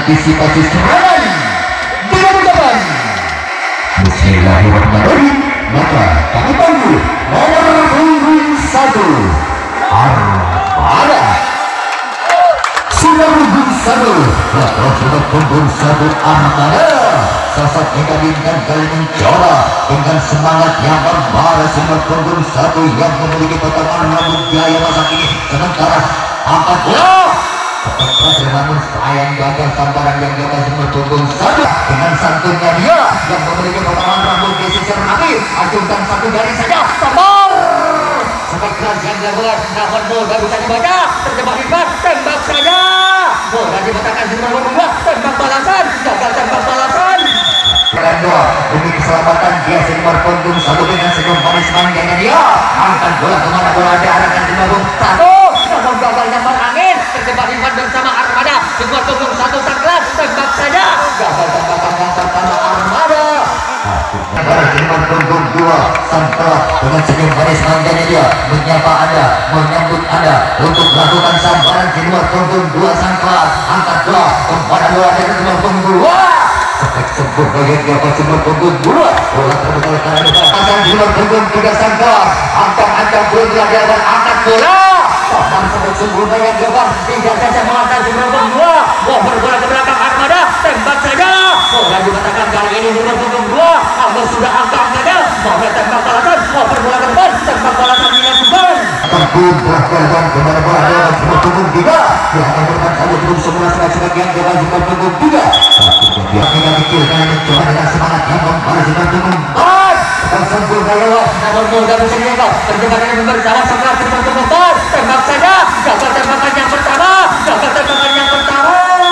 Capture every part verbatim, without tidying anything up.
mengantisipasi serangan dengan depan. Bismillahirrahmanirrahim. Maka kami panggil nomor punggung satu Armada. Sudah punggung satu, maka sudah punggung satu Armada. Sosok meyakinkan kali mencoba dengan semangat yang berbara. Sudah punggung satu yang memiliki potongan rambut gaya masa kini. Sementara angkat bola berhasil, namun sayang gagal sambaran yang gagal semua punggung satu. Dengan santunnya dia yang memiliki potongan rambut di sisi akhir, acungkan satu jari saja, sabar. Sampai keras yang dilakukan, namun bola bisa dibaca, terjebak hikmat, tembak saja. Bola dibatakan semua berdua, tembak balasan, gagal tembak balasan. Dan dua demi keselamatan dia nomor punggung satu dengan senyum manis mangganya dia angkat bola kemana bola diarahkan di punggung satu, namun gagal nyambar angin. Terjebak hikmat bersama Armada, nomor punggung satu sang kelas, tembak saja, gagal tembakan yang pertama Armada. Nomor punggung dua sang kelas dengan senyum manis mangganya dia menyapa anda, menyambut anda untuk melakukan sambaran di nomor punggung dua sang kelas. Angkat bola kepada bola dari nomor punggung dua. Efek sempur bagian gawat nomor punggung dua. Bola terbuka karena depan pasang di nomor punggung tiga sang kelas. Ancang-ancang bola dilakukan, angkat bola. Pasang sebut sempur bagian gawat tidak saja mengantar di nomor punggung dua. Over bola ke belakang Armada, tembak saja. Bola dikatakan kali ini di nomor punggung dua. Anda sudah angkat-angkatnya. Bola tembak balasan, over bola ke depan, tembak balasan dilakukan. Tempur berkorban kepada bola dalam nomor punggung tiga. Yang merupakan satu belum semula sebagian gawat nomor punggung tiga. Dia tidak pikir karena mencoba dengan semangat yang membalas dengan punggung empat. Tersempur gaya namun mudah bisa dianggap terjebak dengan bersama sebelah nomor punggung empat. Tembak saja, gagal tembakan yang pertama, gagal tembakan yang pertama.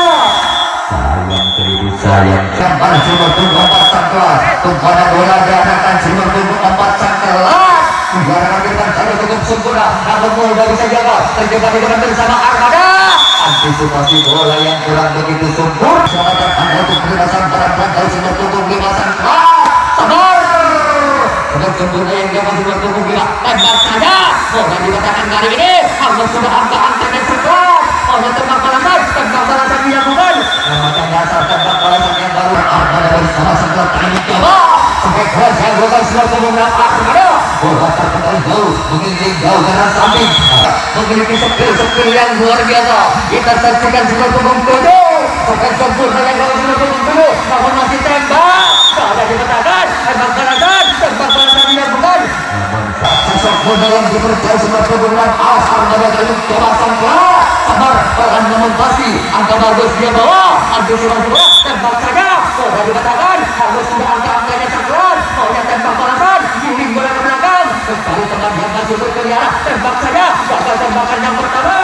Sayang seribu sayang. Sampai nomor punggung empat sang kelas. Tumpangan bola diarahkan nomor punggung empat sang kelas. Diarahkan dengan satu cukup sempurna, namun mudah bisa dianggap terjebak dengan bersama Armada. Antisipasi bola yang kurang begitu sempurna. Selamatkan anda untuk kebebasan para pelanggar nomor punggung lima sang kelas. Sabar. Dengan sempurna yang dapat nomor punggung lima, tembak saja. Bola dikatakan kali ini harus sudah angka-angkanya sekelas. Bola tembak balasan, tembak balasan dilakukan. Memakan dasar tembak balasan yang baru. Armada bersama sang kelas ini coba. Sampai keras yang gagal nomor punggung enam Armada. Bola terpental jauh, mengiring jauh kanan samping. Memiliki skill-skill yang luar biasa. Kita saksikan nomor punggung tujuh. Sampai sempurna yang gagal nomor punggung tujuh, namun masih tembak. Tak ada dikatakan, tembak balasan, tembak balasan dilakukan. Sosok bola yang dipercaya nomor punggung enam Armada dari coba sang kelas. Sabar, perlahan namun pasti. Angka bagus dia bawa. Antisipasi bola, tembak saja. Bola dikatakan harus sudah angka-angkanya sang kelas. Maunya tembak balasan, giring bola ke belakang. Kembali teman yang masih berkeliaran, tembak saja, gagal tembakan yang pertama.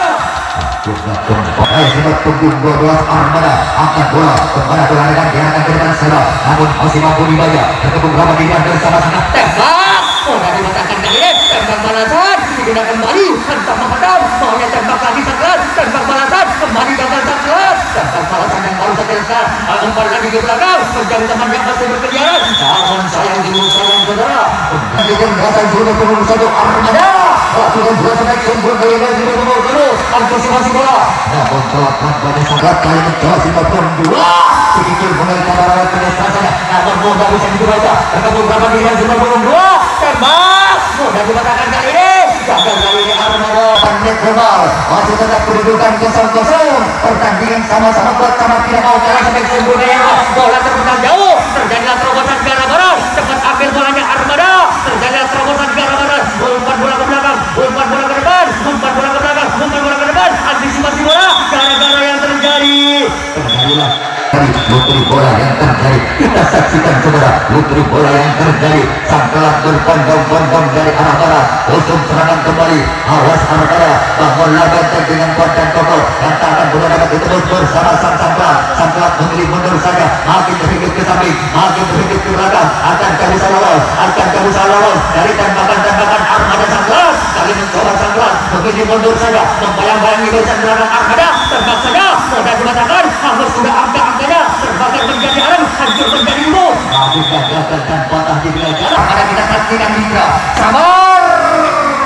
Nomor punggung dua belas Armada angkat bola kepada bola dengan diarahkan ke depan sana, namun masih mampu dibaca. Terkepung rapat di depan bersama sana, tembak. Bola dibatalkan kali ini, tembak balasan digunakan kembali, hentak menghadap. Maunya tembak lagi sang kelas, tembak balasan kembali gagal sang kelas. Tembak balasan yang baru saja besar, umpan lagi ke belakang, mencari teman yang masih berkeliaran. Namun sayang di sayang saudara. Dengan rasa nomor punggung satu Armada lakukan dua sebaik sempurna dengan nomor punggung terus antisipasi bola. Namun telah pada sangat kali mencoba nomor punggung dua. Sedikit mulai kabaran penetrasinya, namun mudah bisa dibaca. Terkepung rapat dengan nomor punggung dua. Tembak, mudah dibatakan kali ini. Gagal kali ini Armada. Menit global masih tetap kedudukan kosong-kosong. Pertandingan sama-sama kuat, sama tidak mau kalah sampai sempurna yang bola terpental jauh. Terjadilah terobosan ke arah barat. Cepat ambil bolanya Armada. Terjadilah terobosan ke arah barat. Umpan bola ke belakang, umpan bola ke depan, umpan bola ke belakang, umpan bola ke depan. Antisipasi bola. Gara-gara yang terjadi. Terjadilah lutri bola yang terjadi. Kita saksikan saudara, lutri bola yang terjadi. Sang kelas berbondong-bondong dari arah barat. Usung serangan kembali. Awas Armada, bangunlah benteng dengan kuat dan kokoh. Dan tak akan bola dapat ditembus bersama sang sang kelas. Sang kelas memilih mundur saja. Makin terhidup ke samping, makin terhidup ke belakang. Akankah bisa lolos? Akankah bisa lolos dari tembakan-tembakan Armada sang kelas? Kali mencoba sang kelas memilih mundur saja. Membayang-bayangi barisan belakang Armada. Tembak saja, mudah dibatakan. Harus sudah angka-angkanya. Terbakar menjadi haram, hancur menjadi lumut. Tapi gagal dan patah di belakang. Pada kita saksikan Indra. Sabar.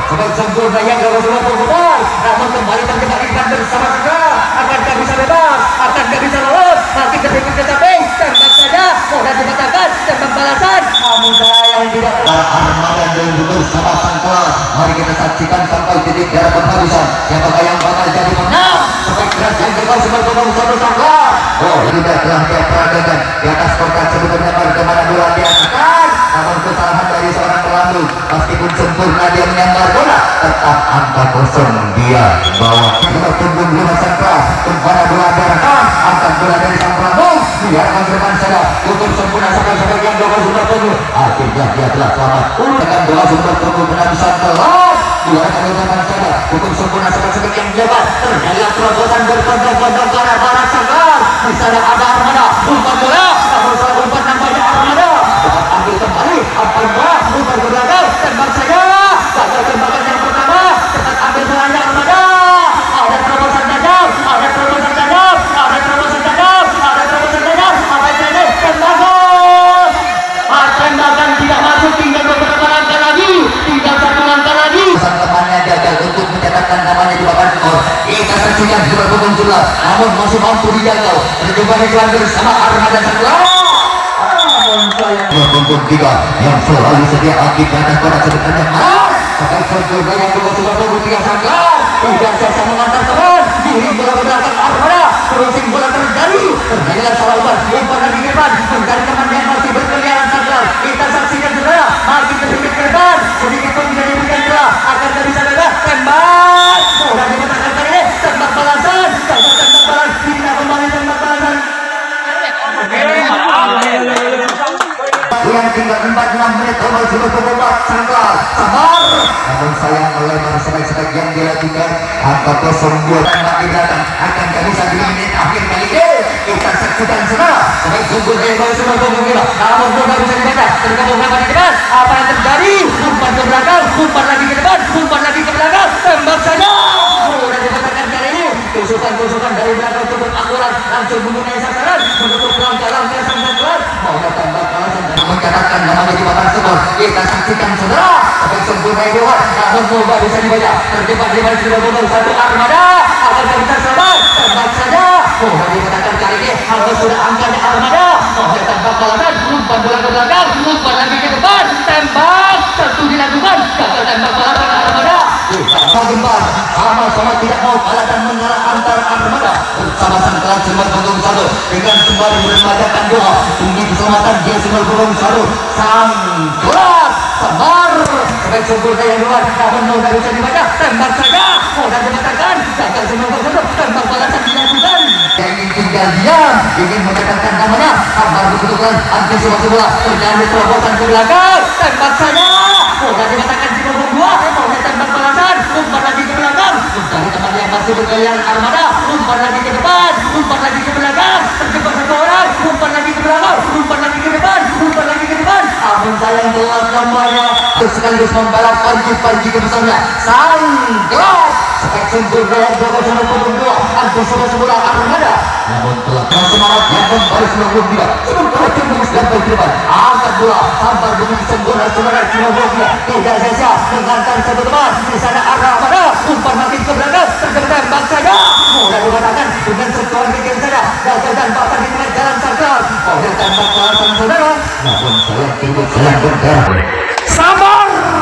sebagai sempurna yang gak semua berputar, namun kembali terjebak bersama segera. Akankah bisa bebas? Akankah bisa lolos? Mati ketika tetapi tembak saja, mudah dikatakan tembak balasan. Namun saya yang tidak armada dan bersama sang kelas. Mari kita saksikan sampai titik darah penghabisan. Siapakah yang bakal jadi menang? Sampai keras yang keras sebagai satu sang kelas. Oh, tidak telah dia peragakan di atas kotak sebetulnya bagaimana bola diasakan. Namun kesalahan dari seorang pelandu, meskipun sempurna dia menyambar bola, tetap angka kosong dia bawa. Kita tunggu lima sangka kepada bola diarahkan, angkat bola dari sang pelandu, biarkan ke depan saja untuk sempurna sampai sebagian doa sudah tunggu. Akhirnya dia telah selamat. Dengan doa sudah tunggu benar bisa telah biarkan ke depan saja untuk sempurna sampai sebagian lebar. Terjadi terobosan berpondong-pondong ke arah barat sangkar. Di sana ada armada, umpan bola, namun salah umpan nampaknya armada. Dapat ambil kembali, umpan bola, umpan ke belakang, tembak saja. Gagal tembakan yang pertama, cepat ambil bolanya armada. Ada terobosan tajam, ada terobosan tajam, ada terobosan tajam, ada terobosan tajam, apa ini? Tembakan. Ah, tembakan tidak masuk, tinggal beberapa langkah lagi, tinggal satu langkah lagi. Sang temannya gagal untuk mencatatkan namanya di papan skor. Kita saksikan sudah pukul jelas, namun masih mampu dijangkau. Percobaan iklan bersama armada sebelah. Untuk tiga yang selalu sedia akibat dan korak sebetulnya marah. Akan sempurna yang kedua sudah tunggu tiga sangka. Tidak sesa mengantar teman. Diri bola belakang armada. Crossing bola terjadi. Terjadilah salah umpan. Umpan lagi ke depan. Mencari teman yang masih berkeliaran sangka. Kita saksikan segera. Makin sedikit ke depan. Sedikit pun tidak diberikan gerak. Akan tak bisa gagal. Tembak. Bola dibatalkan kali ini. Tembak balasan. Gagal tembak balas. Tidak kembali tembak balasan. Yang tinggal empat enam menit total sudah berubah sangkal sabar. Namun sayang melebar sebaik-sebaik yang dilakukan. Angka kosong dua dan makin datang. Akan tak bisa di menit akhir kali ini. Kita saksikan segera. Sebaik sungguh dari bawah semua tubuh kita. Namun bola bisa dibaca. Tergabung apa di depan? Apa yang terjadi? Umpan ke belakang. Umpan lagi ke depan. Umpan lagi ke belakang. Tembak saja. Bola dibatalkan kali ini. Tusukan-tusukan dari belakang cukup akurat. Langsung mempunyai sasaran. Menutup langkah-langkah sang sangkulan. Mau tembak balasan dan mencatatkan namanya di papan skor. Kita saksikan saudara. Sampai sempurna itu namun coba bisa dibaca. Terjebak di balik sudah botol satu armada. Apakah bisa selamat? Tembak saja. Bola dikatakan kali ini harus sudah angkanya armada. Mau tembak balasan. Umpan bola ke belakang. Umpan lagi ke depan. Tembak. Tentu dilakukan. Gagal tembak balasan armada. Kita gembar. Sama-sama tidak mau kalah dan mengalah antara armada. Bersama sang kelas Simal Punggung satu. Dengan sembari meremajakan doa. Tinggi keselamatan dia Simal Punggung satu. Sang kelas sabar. Sebaik sempurna yang luar. Namun mudah bisa dibaca. Tembak saja. Mudah dibatalkan. Gagal Simal Punggung satu. Tembak balasan dilakukan. Yang ingin tinggal diam. Ingin mencatatkan namanya. Sabar dibutuhkan. Antisipasi bola. Terjadi terobosan ke belakang. Tembak saja. Mudah dibatalkan Simal Punggung dua. Mudah tembak balasan. Umpan lagi ke belakang. Mencari teman yang masih berkeliaran armada. Umpan lagi ke depan. Umpan lagi ke belakang. Terjebak satu orang. Umpan lagi ke belakang. Umpan lagi ke depan. Umpan lagi ke depan. Amun sayang telah gambarnya. Untuk sekaligus membalap panji-panji kebesarnya. Sang gelap. Sebaik sempurna yang jaga sama punggung dua. Antus sama semula armada. Namun telah semangat yang kembali sembilan puluh tiga. Sementara tim terus sampai ke depan. Angkat bola. Sabar dengan sempurna semangat sembilan puluh tiga. Tidak sia-sia. Mengantar satu teman. Di sana armada. Umpan makin ke belakang. Terjebak tembak saja. Mudah dikatakan dengan sentuhan bikin saja. Gagal dan bahkan di tengah jalan sakral. Oleh tembak balasan saudara. Namun saya tidak sayang berdarah. Sabar.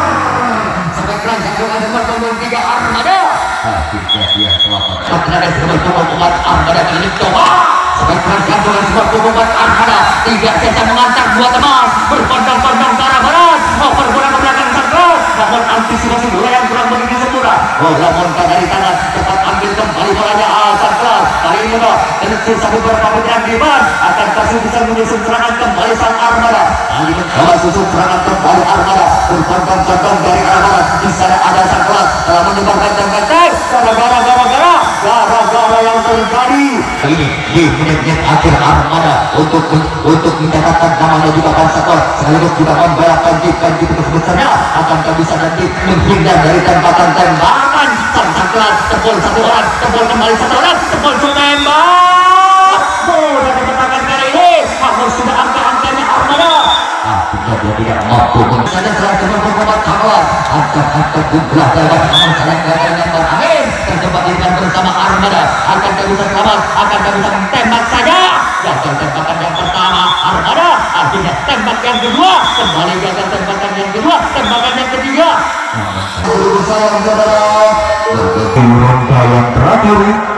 Sampai keranjang dengan nomor punggung tiga armada. Akhirnya dia selamat. Sebenarnya nomor punggung empat armada kali coba. Sampai keranjang dengan nomor punggung empat armada. Tidak sia-sia mengantar dua teman. Berpondong-pondong ke arah barat. Over bola ke belakang sakral. Namun antisipasi bola yang kurang begitu sempurna. Bola montar dari tangan. Cepat ambil kembali bolanya asal kelas. Kali ini no. Dengan satu beberapa putaran di depan. Akan kasih bisa menyusun serangan kembali sang armada. Kali ini coba susun serangan kembali armada. Berpondong-pondong dari arah barat. Di sana ada sang kelas. Telah menyebarkan tembakan. Gara-gara gara-gara. Gara-gara yang terjadi. Ini di menit-menit akhir armada. Untuk untuk mencatatkan namanya di papan skor. Sekaligus juga membalap panji-panji besarnya. Akan tak bisa nanti menghindar dari tembakan-tembakan sang sang kelas. Tepul satu orang, tepul kembali satu orang, tepul tembak. Bola dikatakan kali ini harus sudah angka-angkanya armada. Akhirnya dia tidak mampu. Saja setelah cuma berkombat kawan. acak-acak di belakang namun sayang gagalnya terakhir terjebak ikan bersama Armada. Akankah bisa selamat? Akankah bisa tembak saja? Gagal tembakan yang pertama Armada, akhirnya tembak yang kedua, kembali gagal tembakan yang kedua, tembakan yang ketiga. Sayang saudara, ronde yang terakhir